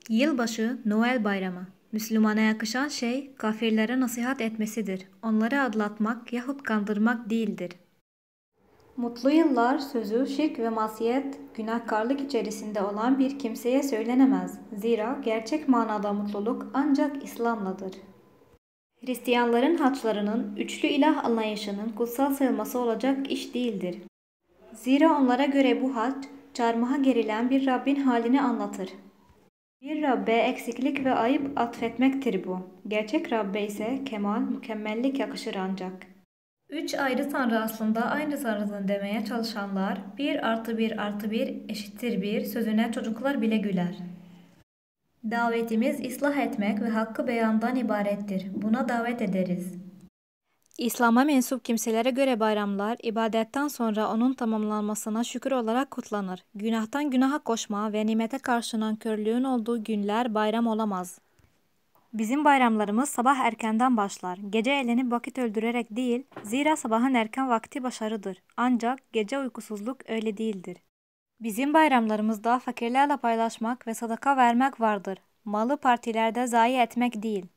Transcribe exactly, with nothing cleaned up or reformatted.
Yılbaşı, Noel Bayramı. Müslümana yakışan şey kafirlere nasihat etmesidir. Onları aldatmak yahut kandırmak değildir. Mutlu yıllar sözü şirk ve masiyet, günahkarlık içerisinde olan bir kimseye söylenemez. Zira gerçek manada mutluluk ancak İslam'ladır. Hristiyanların haçlarının üçlü ilah anlayışının kutsal sayılması olacak iş değildir. Zira onlara göre bu haç, çarmıha gerilen bir Rabbin halini anlatır. Bir Rabbe eksiklik ve ayıp atfetmektir bu. Gerçek Rabbe ise kemal, mükemmellik yakışır ancak. Üç ayrı tanrı aslında aynı tanrıdan demeye çalışanlar, bir artı bir artı bir eşittir bir sözüne çocuklar bile güler. Davetimiz ıslah etmek ve hakkı beyandan ibarettir. Buna davet ederiz. İslam'a mensup kimselere göre bayramlar, ibadetten sonra onun tamamlanmasına şükür olarak kutlanır. Günahtan günaha koşma ve nimete karşı nankörlüğün olduğu günler bayram olamaz. Bizim bayramlarımız sabah erkenden başlar. Gece eğlenip vakit öldürerek değil, zira sabahın erken vakti başarıdır. Ancak gece uykusuzluk öyle değildir. Bizim bayramlarımızda fakirlerle paylaşmak ve sadaka vermek vardır. Malı partilerde zayi etmek değil.